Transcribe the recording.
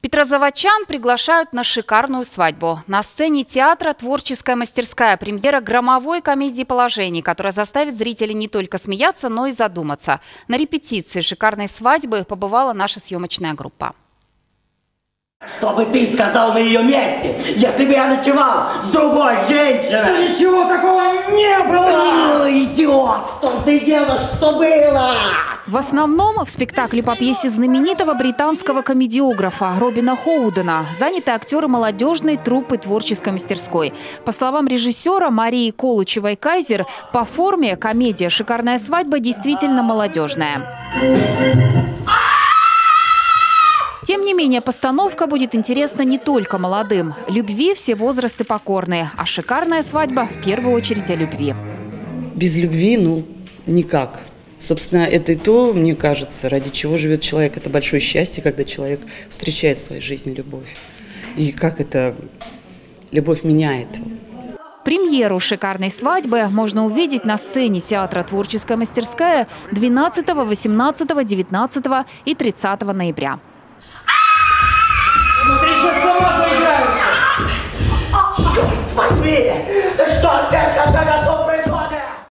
Петрозаводчан приглашают на шикарную свадьбу. На сцене театра «Творческая мастерская» премьера громовой комедии положений, которая заставит зрителей не только смеяться, но и задуматься. На репетиции шикарной свадьбы побывала наша съемочная группа. Что бы ты сказал на ее месте, если бы я ночевал с другой женщиной? Да ничего такого не было! О, идиот, в том-то и дело, что было! В основном в спектакле по пьесе знаменитого британского комедиографа Робина Хоудена заняты актеры молодежной труппы «Творческой мастерской». По словам режиссера Марии Колычевой-Кайзер, по форме комедия «Шикарная свадьба» действительно молодежная. Тем не менее, постановка будет интересна не только молодым. Любви все возрасты покорны, а шикарная свадьба в первую очередь о любви. Без любви, никак. Собственно, это и то, мне кажется, ради чего живет человек. Это большое счастье, когда человек встречает в своей жизни любовь. И как эта любовь меняет. Премьеру шикарной свадьбы можно увидеть на сцене театра «Творческая мастерская» 12, 18, 19 и 30 ноября.